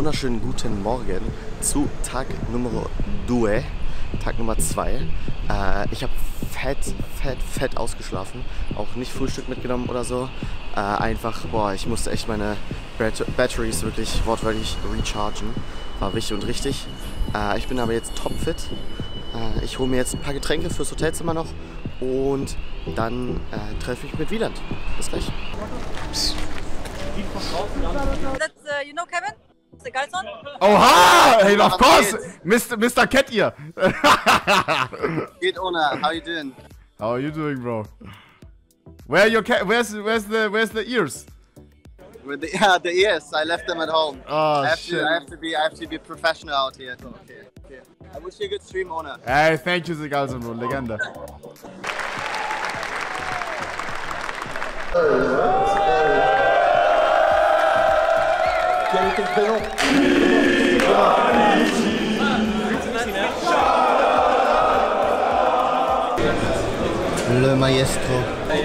wunderschönen guten Morgen zu Tag Nummer 2, Tag Nummer 2. Ich habe fett ausgeschlafen, auch nicht Frühstück mitgenommen oder so. Einfach, boah, ich musste echt meine Batteries wirklich wortwörtlich rechargen. War wichtig und richtig. Ich bin aber jetzt topfit. Ich hole mir jetzt ein paar Getränke fürs Hotelzimmer noch und dann treffe ich mich mit Wieland. Bis gleich. You know Kevin? The Galson? Oha! Hey, of course! Mr. Ketir! Geht ohne. How you doing? How are you doing, bro? Where are your where's the ears? With the ears. I left them at home. Oh, I have shit. to be professional out here. Okay. I wish you a good stream, Ona. Hey, thank you, Galson, bro. Legende. Le Maestro.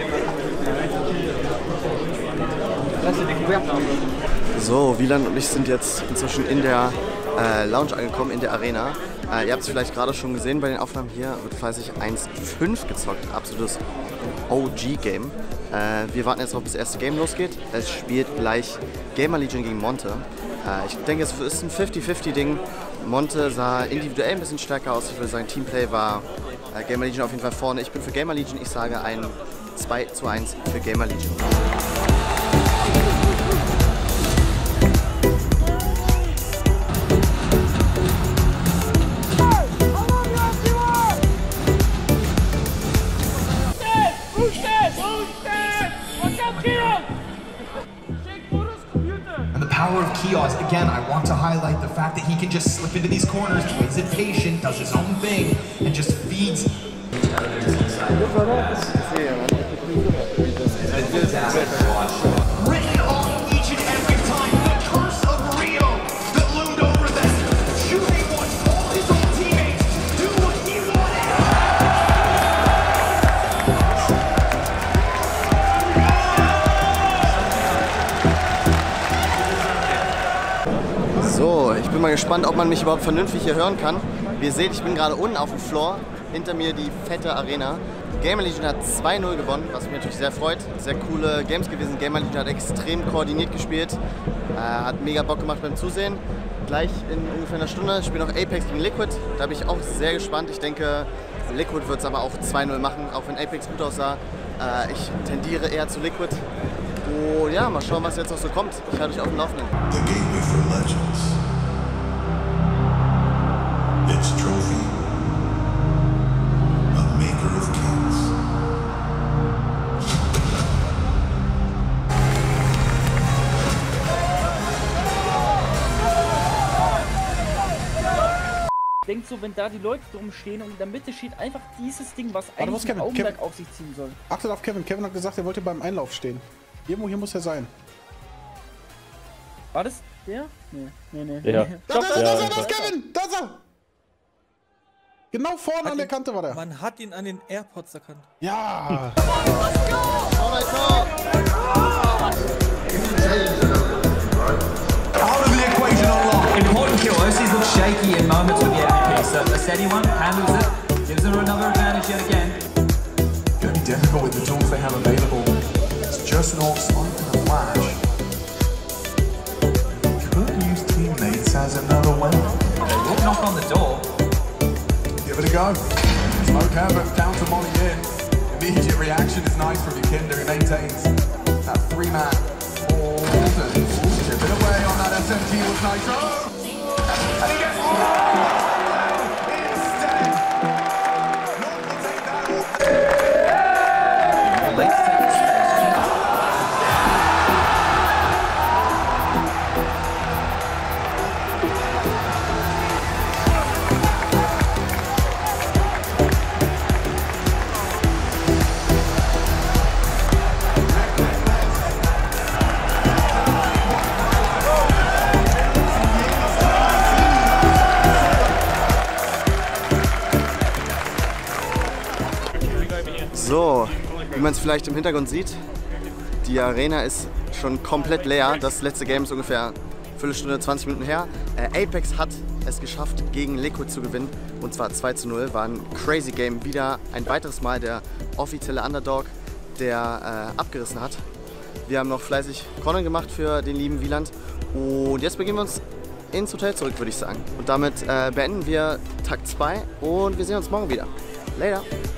So, Wieland und ich sind jetzt inzwischen in der Lounge angekommen, in der Arena. Ihr habt es vielleicht gerade schon gesehen bei den Aufnahmen hier, wird fleißig 1.5 gezockt, absolutes OG-Game. Wir warten jetzt noch, bis das erste Game losgeht. Es spielt gleich Gamer Legion gegen Monte. Ich denke, es ist ein 50-50-Ding. Monte sah individuell ein bisschen stärker aus. Ich würde sagen, Teamplay war Gamer Legion auf jeden Fall vorne. Ich bin für Gamer Legion. Ich sage ein 2:1 für Gamer Legion. Power of Kios, again, I want to highlight the fact that he can just slip into these corners, plays it patient, does his own thing, and just feeds. Written on each and every time, the curse of Rio that loomed over them. Shooting what all his own teammates do what he wanted. So, ich bin mal gespannt, ob man mich überhaupt vernünftig hier hören kann. Wie ihr seht, ich bin gerade unten auf dem Floor, hinter mir die fette Arena. Gamer Legion hat 2:0 gewonnen, was mich natürlich sehr freut. Sehr coole Games gewesen. Gamer Legion hat extrem koordiniert gespielt, hat mega Bock gemacht beim Zusehen. Gleich in ungefähr einer Stunde spielen noch Apex gegen Liquid. Da bin ich auch sehr gespannt. Ich denke, Liquid wird es aber auch 2:0 machen, auch wenn Apex gut aussah. Ich tendiere eher zu Liquid. Oh ja, mal schauen, was jetzt noch so kommt. Ich halte euch auf dem Laufenden. The gateway for legends. Its trophy. A maker of kings. Denkt so, wenn da die Leute drum stehen und in der Mitte steht einfach dieses Ding, was eigentlich ein Augenmerk auf sich ziehen soll. Achtet auf Kevin. Kevin hat gesagt, er wollte beim Einlauf stehen. Irgendwo hier muss er sein. War das der? Nee. Ja. Da ist Kevin! Da ist er! Genau vorne an der Kante war der. Man hat ihn an den AirPods erkannt. Ja! Out of the equation unlocked. Important kill. OCs look shaky in moments with the MVP. So a steady one handles it, gives her another advantage yet again. Gonna be difficult with the tools they have available. It's just an orc smoke and a flash. Could use teammates as another weapon. They will knock on the door. Give it a go. Smoke Havoc down to Molly in. Immediate reaction is nice from Yukinder. He maintains that 3-man hold. Chipping away on that SMT with Nitro. And he gets instead. Not will take that off. So, wie man es vielleicht im Hintergrund sieht, die Arena ist schon komplett leer. Das letzte Game ist ungefähr Viertelstunde, 20 Minuten her. Apex hat es geschafft, gegen Liquid zu gewinnen. Und zwar 2:0. War ein crazy Game. Wieder ein weiteres Mal der offizielle Underdog, der abgerissen hat. Wir haben noch fleißig Content gemacht für den lieben Wieland. Und jetzt begeben wir uns ins Hotel zurück, würde ich sagen. Und damit beenden wir Tag 2 und wir sehen uns morgen wieder. Later!